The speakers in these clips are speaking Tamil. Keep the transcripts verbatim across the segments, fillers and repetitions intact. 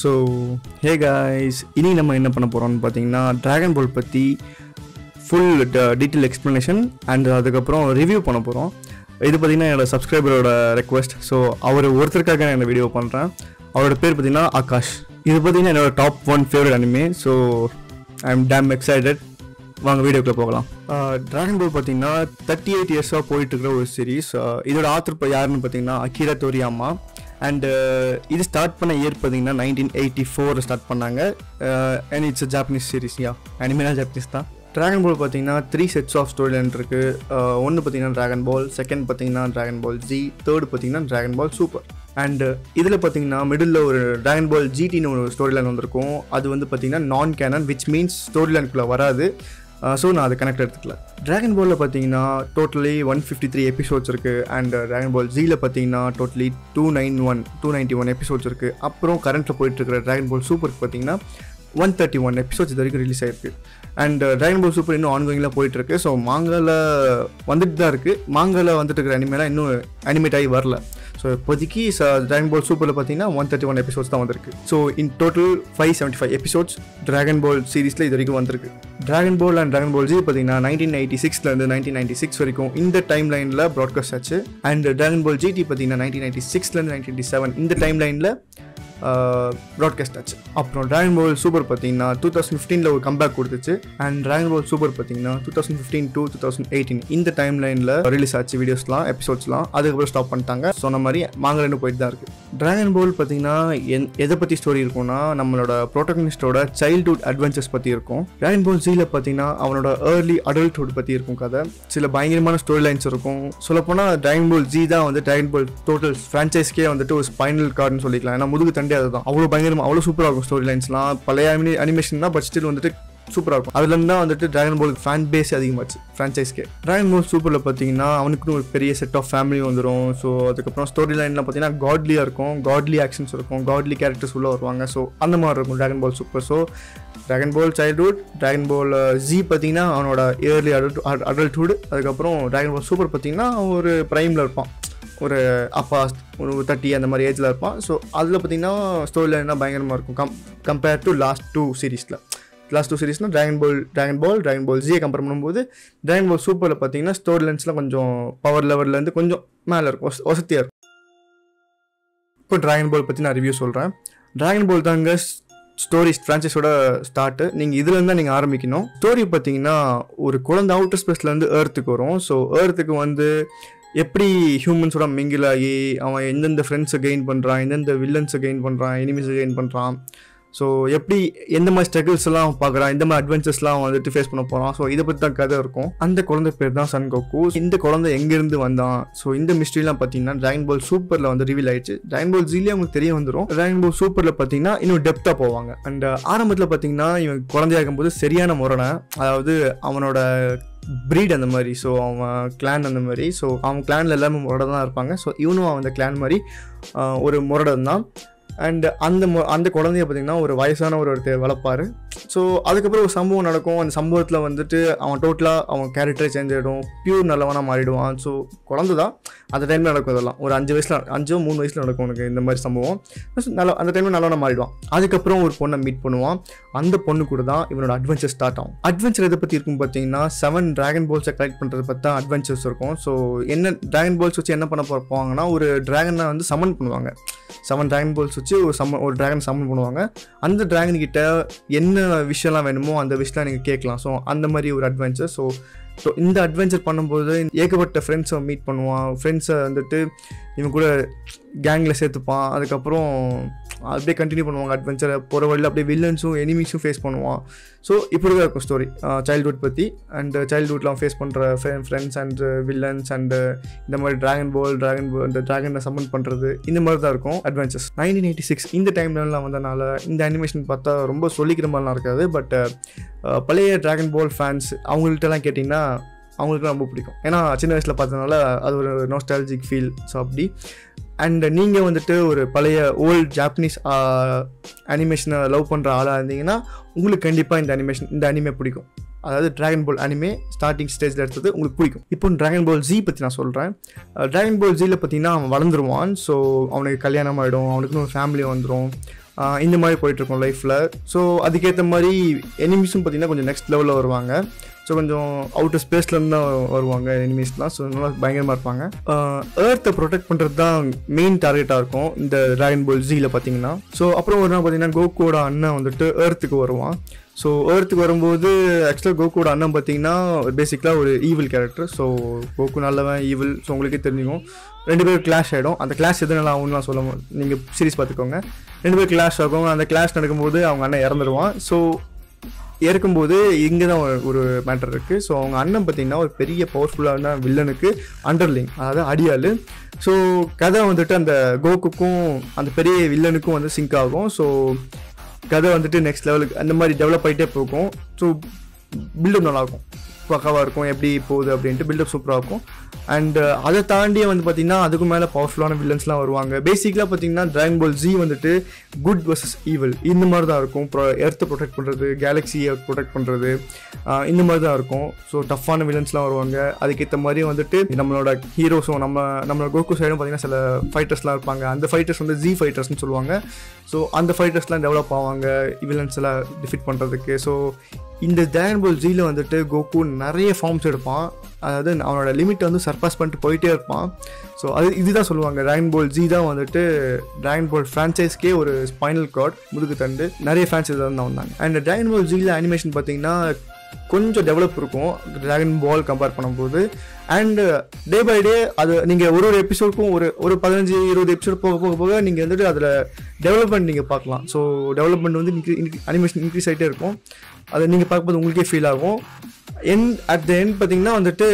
ஸோ ஹே காய்ஸ், இனி நம்ம என்ன பண்ண போகிறோம்னு பார்த்தீங்கன்னா ட்ராகன் பால் பற்றி ஃபுல் டீட்டெயில் எக்ஸ்ப்ளனேஷன் அண்ட் அதுக்கப்புறம் ரிவ்யூ பண்ண போகிறோம். இது பார்த்திங்கன்னா என்னோடய சப்ஸ்கிரைபரோட ரெக்வஸ்ட். ஸோ அவர் ஒருத்தருக்காக நான் இந்த வீடியோ பண்ணுறேன். அவரோட பேர் பார்த்திங்கன்னா ஆகாஷ். இது பார்த்திங்கன்னா என்னோடய top one favourite anime. So I am damn excited. வாங்க வீடியோக்குள்ளே போகலாம். ட்ராகன் பால் பார்த்தீங்கன்னா தேர்ட்டி எயிட் இயர்ஸாக போயிட்டுருக்கிற ஒரு சீரீஸ். இதோட ஆத்தர் இப்போ யாருன்னு பார்த்தீங்கன்னா அகிரா டோரியாமா. அண்டு இது ஸ்டார்ட் பண்ண இயர் பார்த்தீங்கன்னா நைன்டீன் எயிட்டி ஃபோர் ஸ்டார்ட் பண்ணாங்க. And it's Japanese series. Yeah அனிமேனா ஜாப்பனீஸ் தான். ட்ராகன் பால் பார்த்தீங்கன்னா three sets of story line இருக்குது. ஒன்று பார்த்தீங்கன்னா ட்ராகன் பால், செகண்ட் பார்த்தீங்கன்னா ட்ராகன் பால் ஜி, தேர்டு பார்த்தீங்கன்னா ட்ராகன் பால் சூப்பர். அண்டு இதில் பார்த்தீங்கன்னா மிடில் ஒரு ட்ராகன் பால் ஜிடின்னு ஒரு ஸ்டோரி லைன் வந்திருக்கும். அது வந்து பார்த்தீங்கன்னா non canon, which means story லைனுக்குள்ளே வராது. ஸோ நான் அதை கனெக்ட் எடுத்துக்கல. ட்ராகன் பாலில் பார்த்தீங்கன்னா totally one fifty three episodes இருக்குது. அண்ட் ட்ராகன் பால் ஜியில் பார்த்தீங்கன்னா totally two nine one two ninety one episodes இருக்குது. அப்புறம் கரண்ட்டில் போயிட்டுருக்கிற ட்ராகன் பால் சூப்பருக்கு பார்த்தீங்கன்னா ஒன் தேர்ட்டி ஒன் எபிசோட்ஸ் இது வரைக்கும் ரிலீஸ் ஆகிருக்கு. அண்ட் ட்ராகன் பால் சூப்பர் இன்னும் ஆன்கோயிங்கில் போயிட்டுருக்கு. ஸோ மாங்காவில் வந்துட்டு தான் இருக்குது. மாங்காவில் வந்துட்டு இருக்கிற அனிமேலாம் இன்னும் அனிமேட் ஆகி வரல. ஸோ இப்போதைக்கு ட்ராகன் பால் சூப்பரில் பார்த்தீங்கன்னா ஒன் தேர்ட்டி ஒன் எபிசோட்ஸ் தான் வந்திருக்கு. So in total five seventy five episodes dragon ball சீரீஸில் இது வரைக்கும் வந்திருக்கு. Dragon ball and dragon ball Z பார்த்தீங்கன்னா நைன்டீன் எயிட்டி சிக்ஸ்லேருந்து நைன்டீன் நைன்ட்டி சிக்ஸ் வரைக்கும் இந்த டைம் லைனில் ப்ராட்காஸ்ட் ஆச்சு. அண்ட் ட்ராகன் பால் ஜிடி பார்த்தீங்கன்னா நைன்டீன் நைன்ட்டி சிக்ஸ்லேருந்து நைன்டீன் நைன்ட்டி செவன் இந்த டைம் லைனில் ப்ராட்காஸ்ட் ஆச்சு. அப்புறம் ட்ராகன் பால் சூப்பர் பார்த்தீங்கன்னா டூ தௌசண்ட் ஃபிஃப்டீனில் ஒரு கம்பேக் கொடுத்துச்சு. அண்ட் ட்ராகன் பால் சூப்பர் பார்த்தீங்கன்னா two thousand fifteen two two thousand eighteen இந்த டைம் லைனில் ரிலீஸ் ஆச்சு வீடியோஸ்லாம், எபிசோட்ஸ்லாம். அதுக்கப்புறம் ஸ்டாப் பண்ணிட்டாங்க. சொன்ன மாதிரி மாங்கா இன்னும் போயிட்டு தான் இருக்குது. ட்ராகன் பால் பார்த்தீங்கன்னா என் எதை பற்றி ஸ்டோரி இருக்கும்னா நம்மளோட ப்ரோட்டகனிஸ்டோட சைல்ட்ஹுட் அட்வென்ச்சர்ஸ் பற்றி இருக்கும். ட்ராகன் பால் ஜியில் பார்த்தீங்கன்னா அவனோட ஏர்லி அடல்ட்ஹுட் பற்றி இருக்கும் கதை. சில பயங்கரமான ஸ்டோரி லைன்ஸ் இருக்கும். சொல்லப்போனால் ட்ராகன் பால் ஜி தான் வந்து ட்ராகன் பால் டோட்டல் ஃப்ரான்ச்சைஸ்க்கே வந்துட்டு ஒரு ஸ்பைனல் கார்டுன்னு சொல்லிக்கலாம். ஏன்னா முதுகு தண்டே அதுதான். அவ்வளோ பயங்கரமாக அவ்வளோ சூப்பராக இருக்கும் ஸ்டோரி லைன்ஸ்லாம். பழைய அனிமேஷன் தான், பட் ஸ்டில் வந்துட்டு சூப்பராக இருக்கும். அதுலேருந்து தான் வந்துட்டு ட்ராகன் பாலுக்கு ஃபேன் பேஸ் அதிகமாச்சு ஃப்ரான்ச்சைஸ்க்கு. ட்ராகன் பால் சூப்பரில் பார்த்தீங்கன்னா அவனுக்குன்னு ஒரு பெரிய செட் ஆஃப் ஃபேமிலி வந்துடும். ஸோ அதுக்கப்புறம் ஸ்டோரி லைன்லாம் பார்த்தீங்கன்னா காட்லியாக இருக்கும், காட்லி ஆக்ஷன்ஸ் இருக்கும், காட்லி கேரக்டர்ஸ் உள்ளே வருவாங்க. ஸோ அந்த மாதிரி இருக்கும் dragon ball super. So dragon ball childhood, dragon ball Z பார்த்தீங்கன்னா அவனோட இயர்லி அடல்ட் அடல்ட்ஹுட். அதுக்கப்புறம் ட்ராகன் பால் சூப்பர் பார்த்தீங்கன்னா ஒரு ப்ரைமில் இருப்பான், ஒரு அப்பா ஒரு தேர்ட்டி அந்த மாதிரி ஏஜில் இருப்பான். ஸோ அதில் பார்த்தீங்கன்னா ஸ்டோரி லைன்லாம் பயங்கரமாக இருக்கும் come compare to last two சீரீஸில். லாஸ்ட் டூ சீரீஸ்னால் dragon ball dragon ball dragon ball ஜியை கம்பேர் பண்ணும்போது ட்ராகன் பால் சூப்பரில் பார்த்தீங்கன்னா ஸ்டோரி லைன்ஸ்லாம் கொஞ்சம் பவர் லெவல்லேருந்து கொஞ்சம் மேலே இருக்கும், வசதியாக இருக்கும். இப்போ ட்ராகன் பால் பற்றி நான் ரிவ்யூ சொல்கிறேன். ட்ராகன் பால் தாங்க ஸ்டோரி ஃப்ரான்ச்சைஸோட ஸ்டார்ட்டு. நீங்கள் இதுலேருந்து தான் நீங்கள் ஆரம்பிக்கணும். ஸ்டோரி பார்த்தீங்கன்னா ஒரு குழந்தை அவுட்டர் ஸ்பேஸ்லேருந்து ஏர்த்துக்கு வரும். ஸோ ஏர்த்துக்கு வந்து எப்படி ஹியூமன்ஸோட மிங்கிள் ஆகி அவன் எந்தெந்த ஃப்ரெண்ட்ஸை கெயின் பண்ணுறான், எந்தெந்த வில்லன்ஸை கெயின் பண்ணுறான், எனிமீஸை கெயின் பண்ணுறான், ஸோ எப்படி எந்த மாதிரி ஸ்ட்ரகிள்ஸ் எல்லாம் பார்க்குறான், எந்த மாதிரி அட்வென்ச்சர்ஸ்லாம் வந்துட்டு ஃபேஸ் பண்ண போகிறான். ஸோ இதை பற்றி தான் கதை இருக்கும். அந்த குழந்தை பேர் தான் சன் கோகு. இந்த குழந்தை எங்கேருந்து வந்தான், ஸோ இந்த மிஸ்ட்ரிலாம் பார்த்தீங்கன்னா ட்ராகன் பால் சூப்பரில் வந்து ரிவீல் ஆயிடுச்சு. ட்ராகன் பால் ஜிலே அவங்களுக்கு தெரிய வந்துடும். ட்ராகன் பால் சூப்பரில் பார்த்தீங்கன்னா இன்னும் டெப்த்தாக போவாங்க. அண்ட் ஆரம்பத்தில் பார்த்தீங்கன்னா இவன் குழந்தையாகும் போது சரியான முரணை, அதாவது அவனோட ப்ரீட் அந்த மாதிரி, ஸோ அவன் கிளான் அந்த மாதிரி, ஸோ அவன் கிளானில் எல்லாமே முரடை தான் இருப்பாங்க. ஸோ இவனும் அவன் அந்த கிளான் மாதிரி ஒரு முரடன் தான். அண்ட் அந்த அந்த குழந்தைய பார்த்திங்கன்னா ஒரு வயசான ஒரு ஒருத்தர் வளர்ப்பார். ஸோ அதுக்கப்புறம் ஒரு சம்பவம் நடக்கும். அந்த சம்பவத்தில் வந்துட்டு அவன் டோட்டலாக அவன் கேரக்டரே சேஞ்ச் ஆகிடும், பியூர் நல்லவனாக மாறிடுவான். ஸோ குழந்தை தான் அந்த டைமில் நடக்கும். இதெல்லாம் ஒரு அஞ்சு வயசில் அஞ்சோ மூணு வயசில் நடக்கும் உனக்கு இந்த மாதிரி சம்பவம். நல்ல அந்த டைமில் நல்லவனாக மாறிடுவான். அதுக்கப்புறம் ஒரு பொண்ணை மீட் பண்ணுவான். அந்த பொண்ணு கூட தான் இவனோட அட்வென்ச்சர் ஸ்டார்ட் ஆகும். அட்வென்ச்சர் எதை பற்றி இருக்கும் பார்த்தீங்கன்னா செவன் ட்ராகன் பால்ஸை கலெக்ட் பண்ணுறது பற்றி தான் அட்வென்ச்சர்ஸ் இருக்கும். ஸோ என்ன ட்ராகன் பால்ஸ் வச்சு என்ன பண்ண போவாங்கன்னா ஒரு ட்ராகனை வந்து சமன் பண்ணுவாங்க. செவன் ட்ராகன் பால்ஸ் வச்சு ஒரு சம்ம ஒரு ட்ராகன் சம்மன் பண்ணுவாங்க. அந்த ட்ராகன் கிட்ட என்ன விஷயம்லாம் வேணுமோ அந்த விஷயம்லாம் நீங்கள் கேட்கலாம். ஸோ அந்த மாதிரி ஒரு அட்வென்ச்சர். ஸோ ஸோ இந்த அட்வென்ச்சர் பண்ணும்போது ஏகப்பட்ட ஃப்ரெண்ட்ஸை மீட் பண்ணுவான். ஃப்ரெண்ட்ஸை வந்துட்டு இவன் கூட கேங்கில் சேர்த்துப்பான். அதுக்கப்புறம் அப்படியே கண்டினியூ பண்ணுவாங்க அட்வென்ச்சரை. போகிற வழியில் அப்படியே வில்லன்ஸும் எனிமீஸும் ஃபேஸ் பண்ணுவான். ஸோ இப்படி தான் இருக்கும் ஸ்டோரி சைல்ட்ஹுட் பற்றி. அண்ட் சைல்ட்ஹுட்லாம் ஃபேஸ் பண்ணுற ஃப்ரெண்ட்ஸ் அண்ட் வில்லன்ஸ் அண்டு இந்த மாதிரி ட்ராகன் பால் ட்ராகன் இந்த ட்ராகனை சம்மன் பண்ணுறது இந்த மாதிரி தான் இருக்கும் அட்வென்ச்சர்ஸ். நைன்டீன் எயிட்டி சிக்ஸ் இந்த டைம்லலாம் வந்தனால இந்த அனிமேஷன் பார்த்தா ரொம்ப சொல்லிக்கிற மாதிரிலாம் இருக்காது. பட் பழைய ட்ராகன் பால் ஃபேன்ஸ் அவங்கள்ட்டலாம் கேட்டிங்கன்னா அவங்களுக்கு ரொம்ப பிடிக்கும். ஏன்னா சின்ன வயசில் பார்த்ததுனால அது ஒரு நோஸ்டாலஜிக் ஃபீல். ஸோ அப்படி அண்ட் நீங்கள் வந்துட்டு ஒரு பழைய ஓல்டு ஜாப்பனீஸ் அனிமேஷனை லவ் பண்ணுற ஆளாக இருந்தீங்கன்னா உங்களுக்கு கண்டிப்பாக இந்த அனிமேஷன் இந்த அனிமே பிடிக்கும். அதாவது ட்ராகன் பால் அனிமே ஸ்டார்டிங் ஸ்டேஜில் எடுத்தது உங்களுக்கு பிடிக்கும். இப்போ ட்ராகன் பால் ஜி பற்றி நான் சொல்கிறேன். ட்ராகன் பால் ஜியில் பார்த்தீங்கன்னா அவன் வளர்ந்துருவான். ஸோ அவனுக்கு கல்யாணம் ஆகிடும், அவனுக்குன்னு ஒரு ஃபேமிலி வந்துடும். இந்த மாதிரி போயிட்டுருக்கோம் லைஃப்பில். ஸோ அதுக்கேற்ற மாதிரி எனிமீஸும் பார்த்திங்கன்னா கொஞ்சம் நெக்ஸ்ட் லெவலில் வருவாங்க. ஸோ கொஞ்சம் அவுட்டர் ஸ்பேஸ்லேருந்து தான் வருவாங்க எனிமீஸ்லாம். ஸோ நல்லா பயங்கரமாக இருப்பாங்க. ஏர்த்தை ப்ரொடெக்ட் பண்ணுறது தான் மெயின் டார்கெட்டாக இருக்கும் இந்த டிராகன் பால் ஜீயில் பார்த்தீங்கன்னா. ஸோ அப்புறம் ஒரு நாள் பார்த்தீங்கன்னா கோகுவோட அண்ணன் வந்துட்டு ஏர்த்துக்கு வருவான். ஸோ ஏர்த்துக்கு வரும்போது ஆக்சுவலாக கோகுவோட அண்ணன் பார்த்தீங்கன்னா பேசிக்கலாக ஒரு ஈவில் கேரக்டர். ஸோ கோகு நல்லவன், ஈவில். ஸோ உங்களுக்கே தெரிஞ்சுக்கும். ரெண்டு பேரும் கிளாஷ் ஆகிடும். அந்த கிளாஷ் எதுனால ஆகும்னு நான் சொல்ல, நீங்கள் சீரிஸ் பார்த்துக்கோங்க. ரெண்டு பேரும் கிளாஷ் ஆகும். அந்த கிளாஷ் நடக்கும்போது அவங்க அண்ணன் இறந்துடுவான். ஸோ இறக்கும்போது இங்கே தான் ஒரு மேட்டர் இருக்குது. ஸோ அவங்க அண்ணன் பார்த்திங்கன்னா ஒரு பெரிய பவர்ஃபுல்லான வில்லனுக்கு அண்டர்லிங், அதாவது அடியாள். ஸோ கதை வந்துட்டு அந்த கோகுக்கும் அந்த பெரிய வில்லனுக்கும் வந்து சிங்க் ஆகும். ஸோ கதை வந்துட்டு நெக்ஸ்ட் லெவலுக்கு அந்த மாதிரி டெவலப் ஆகிட்டே போகும். ஸோ பில்டப் நல்லாயிருக்கும், பக்காவாக இருக்கும். எப்படி போகுது அப்படின்ட்டு பில்டப் சூப்பராக இருக்கும். அண்ட் அதை தாண்டியே வந்து பார்த்திங்கன்னா அதுக்கு மேலே பவர்ஃபுல்லான வில்லன்ஸ்லாம் வருவாங்க. பேசிக்கலாக பார்த்திங்கன்னா டிராகன் பால் ஜி வந்துட்டு குட் வர்சஸ் ஈவில் இந்த மாதிரி தான் இருக்கும். ப்ரொ எர்த்தை ப்ரொடெக்ட் பண்ணுறது, கேலக்ஸியை ப்ரொடெக்ட் பண்ணுறது, இந்த மாதிரி தான் இருக்கும். ஸோ டஃப்பான வில்லன்ஸ்லாம் வருவாங்க. அதுக்கேற்ற மாதிரி வந்துட்டு நம்மளோட ஹீரோஸும் நம்ம நம்மளோட கோகு சைடும் பார்த்திங்கன்னா சில ஃபைட்டர்ஸ்லாம் இருப்பாங்க. அந்த ஃபைட்டர்ஸ் வந்து ஜி ஃபைட்டர்ஸ்னு சொல்லுவாங்க. ஸோ அந்த ஃபைட்டர்ஸ்லாம் டெவலப் ஆவாங்க வில்லன்ஸ் எல்லாம் டிஃபீட் பண்ணுறதுக்கு. ஸோ இந்த டிராகன் பால் ஜியில் வந்துட்டு கோகு நிறைய ஃபார்ம்ஸ் எடுப்பான். அதாவது அவனோட லிமிட்டை வந்து சர்பாஸ் பண்ணிட்டு போயிட்டே இருப்பான். ஸோ அது இதுதான் சொல்லுவாங்க, டிராகன் பால் ஜி தான் வந்துட்டு டிராகன் பால் ஃப்ரான்ச்சைஸ்க்கே ஒரு ஸ்பைனல் கார்டு, முதுகு தண்டு. நிறைய ஃபேன்ஸ் இதில் தான் வந்தாங்க. அண்ட் டிராகன் பால் ஜியில் அனிமேஷன் பார்த்தீங்கன்னா கொஞ்சம் டெவலப் இருக்கும் டிராகன் பால் கம்பேர் பண்ணும்போது. அண்ட் டே பை டே அது நீங்கள் ஒரு ஒரு எபிசோடுக்கும் ஒரு ஒரு பதினஞ்சு இருபது எபிசோட் போக போக போக நீங்கள் வந்துட்டு அதில் டெவலப்மெண்ட் நீங்கள் பார்க்கலாம். ஸோ டெவலப்மெண்ட் வந்து இன்க்ரீ அனிமேஷன் இன்க்ரீஸ் ஆகிட்டே இருக்கும். அதை நீங்கள் பார்க்கும்போது உங்களுக்கே ஃபீல் ஆகும். என் அட் த எண்ட் பார்த்தீங்கன்னா வந்துட்டு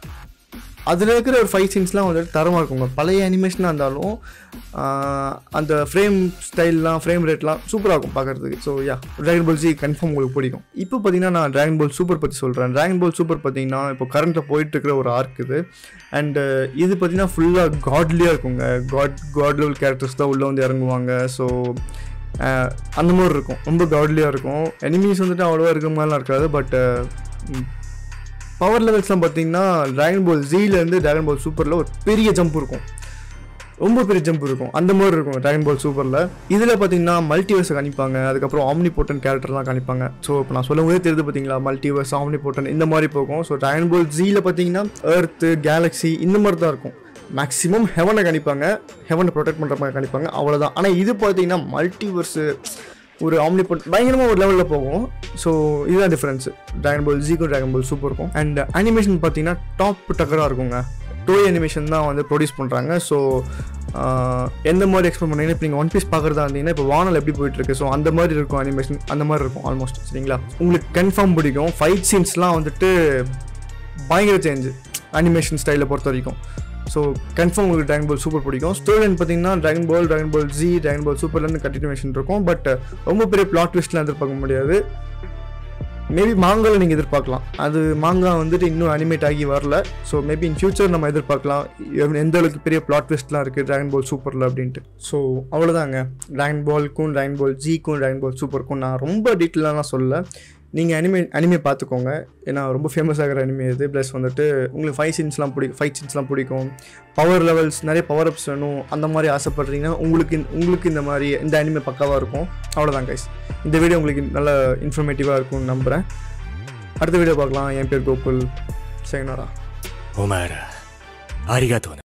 அதில் இருக்கிற ஒரு ஃபைட் சீன்ஸ்லாம் வந்துட்டு தரமாக இருக்குங்க. பழைய அனிமேஷனாக இருந்தாலும் அந்த ஃப்ரேம் ஸ்டைல்லாம் ஃப்ரேம் ரேட்லாம் சூப்பராக இருக்கும் பார்க்குறதுக்கு. So yeah, dragon ball Z confirm உங்களுக்கு பிடிக்கும். இப்போ பார்த்தீங்கன்னா நான் டிராகன் பால் சூப்பர் பற்றி சொல்கிறேன். டிராகன் பால் சூப்பர் பார்த்தீங்கன்னா இப்போ கரண்ட்டில் போயிட்டுருக்கிற ஒரு ஆர்க் இது. அண்டு இது பார்த்தீங்கன்னா ஃபுல்லாக காட்லியாக இருக்குங்க. காட் காட் லெவல் கேரக்டர்ஸ் தான் உள்ளே வந்து இறங்குவாங்க. ஸோ அந்த மாதிரி இருக்கும், ரொம்ப காட்லியாக இருக்கும். எனிமீஸ் வந்துட்டு அவ்வளோவா இருக்கிற மாதிரிலாம் இருக்காது. பட் பவர் லெவல்ஸ்லாம் பார்த்தீங்கன்னா டிராகன் பால் ஜியிலேருந்து டிராகன் பால் சூப்பரில் ஒரு பெரிய ஜம்ப் இருக்கும், ரொம்ப பெரிய ஜம்ப் இருக்கும். அந்த மாதிரி இருக்கும் டிராகன் பால் சூப்பரில். இதில் பார்த்தீங்கன்னா மல்டிவர்ஸை காணிப்பாங்க. அதுக்கப்புறம் ஆம்னி போட்டன் கேரக்டர்லாம் காணிப்பாங்க. ஸோ இப்போ நான் சொல்லும் போதே தெரியுது பார்த்தீங்களா, மல்டிவர்ஸ், ஆம்னி போட்டன் இந்த மாதிரி போகும். ஸோ டிராகன் பால் ஜியில் பார்த்தீங்கன்னா எர்த்து, கேலக்ஸி இந்த மாதிரி தான் இருக்கும். மேக்ஸிமம் ஹெவனை கணிப்பாங்க, ஹெவனை ப்ரொடெக்ட் பண்ணுற மாதிரி கணிப்பாங்க, அவ்வளோதான். ஆனால் இது பார்த்தீங்கன்னா மல்டிவர்ஸு, ஒரு ஆம்னி போட் பயங்கரமாக ஒரு லெவலில் போகும். ஸோ இதுதான் டிஃப்ரென்ஸு டிராகன் பால் ஜிக்கும் டிராகன் பால் சூப்பர் இருக்கும். அண்ட் அனிமேஷன் பார்த்தீங்கன்னா டாப் டக்கராக இருக்குங்க. டோய் அனிமேஷன் தான் வந்து ப்ரொடியூஸ் பண்ணுறாங்க. ஸோ எந்த மாதிரி எக்ஸ்பிளைன் பண்ணீங்கன்னா, இப்போ நீங்கள் ஒன் பீஸ் பார்க்குறதா இருந்தீங்கன்னா இப்போ வானல் எப்படி போயிட்டுருக்கு, ஸோ அந்த மாதிரி இருக்கும் அனிமேஷன், அந்த மாதிரி இருக்கும் ஆல்மோஸ்ட். சரிங்களா, உங்களுக்கு கன்ஃபார்ம் பிடிக்கும். ஃபைட் சீன்ஸ்லாம் வந்துட்டு பயங்கர சேஞ்சு அனிமேஷன் ஸ்டைலை பொறுத்த வரைக்கும். ஸோ கன்ஃபார்ம் உங்களுக்கு டிராகன் பால் சூப்பர் பிடிக்கும். ஸ்டோரி பார்த்தீங்கன்னா dragon ball, dragon ball Z, dragon ball சூப்பர்லேருந்து கண்டினியூஷன் இருக்கும். பட் ரொம்ப பெரிய பிளாட் ட்விஸ்ட்லாம் எதிர்பார்க்க முடியாது. மேபி மாங்காவில் நீங்கள் எதிர்பார்க்கலாம். அது மாங்கா வந்துட்டு இன்னும் அனிமேட் ஆகி வரல. ஸோ மேபி இன் ஃபியூச்சர் நம்ம எதிர்பார்க்கலாம் எந்த அளவுக்கு பெரிய பிளாட் ட்விஸ்ட்லாம் இருக்குது டிராகன் பால் சூப்பரில் அப்படின்ட்டு. ஸோ அவ்வளோதாங்க, டிராகன் பால்க்கும் டிராகன் பால் ஜிக்கும் டிராகன் பால் சூப்பருக்கும் நான் ரொம்ப டீட்டெயிலாக சொல்லலை. நீங்கள் அனிமே அனிமே பார்த்துக்கோங்க, ஏன்னா ரொம்ப ஃபேமஸ் ஆகிற அனிமே இது. ப்ளஸ் வந்துட்டு உங்களுக்கு ஃபைட் சீன்ஸ்லாம் பிடிக்கும், ஃபைட் சீன்ஸ்லாம் பிடிக்கும், பவர் லெவல்ஸ், நிறைய பவர் அப்ஸ் வேணும், அந்த மாதிரி ஆசைப்படுறீங்கன்னா உங்களுக்கு உங்களுக்கு இந்த மாதிரி இந்த அனிமே பக்காவாக இருக்கும். அவ்வளோதான் கைஸ், இந்த வீடியோ உங்களுக்கு நல்ல இன்ஃபர்மேட்டிவாக இருக்கும்னு நம்புகிறேன். அடுத்த வீடியோ பார்க்கலாம். என் பேர் கோகுல். சேங்கனாரா.